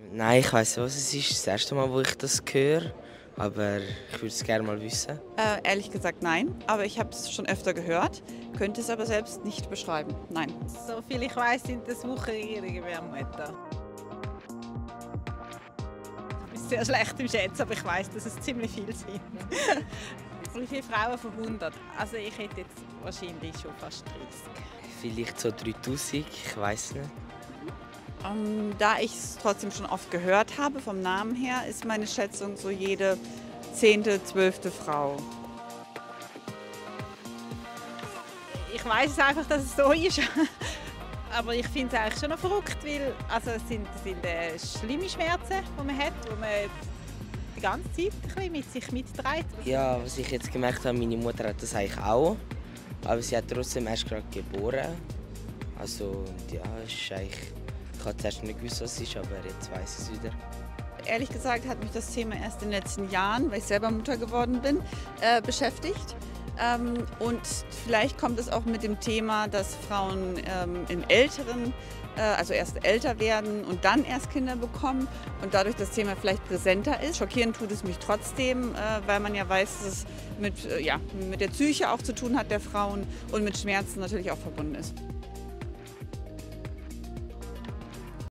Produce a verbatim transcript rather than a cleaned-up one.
Nein, ich weiss, was es ist. Das erste Mal, wo ich das höre. Aber ich würde es gerne mal wissen. Äh, ehrlich gesagt nein, aber ich habe es schon öfter gehört, könnte es aber selbst nicht beschreiben. Nein. So viel ich weiß, sind das Wochenregierungen wie Mutter. Ich bin sehr schlecht im Schätzen, aber ich weiß, dass es ziemlich viel sind. Wie viele Frauen von hundert? Also ich hätte jetzt wahrscheinlich schon fast dreißig. Vielleicht so dreitausend, ich weiß nicht. Ähm, da ich es trotzdem schon oft gehört habe, vom Namen her, ist meine Schätzung so jede zehnte, zwölfte Frau. Ich weiß einfach, dass es so ist. Aber ich finde es eigentlich schon noch verrückt, weil also es sind, es sind äh, schlimme Schmerzen, die man hat, die man die ganze Zeit ein bisschen mit sich mitträgt. Ja, was ich jetzt gemerkt habe, meine Mutter hat das eigentlich auch. Aber sie hat trotzdem erst gerade geboren. Also ja, es ist eigentlich, ich habe zuerst nicht gewusst, was es ist, aber jetzt weiß es wieder. Ehrlich gesagt hat mich das Thema erst in den letzten Jahren, weil ich selber Mutter geworden bin, äh, beschäftigt. Ähm, und vielleicht kommt es auch mit dem Thema, dass Frauen ähm, im Älteren, äh, also erst älter werden und dann erst Kinder bekommen und dadurch das Thema vielleicht präsenter ist. Schockierend tut es mich trotzdem, äh, weil man ja weiß, dass es mit, äh, ja, mit der Psyche auch zu tun hat der Frauen und mit Schmerzen natürlich auch verbunden ist.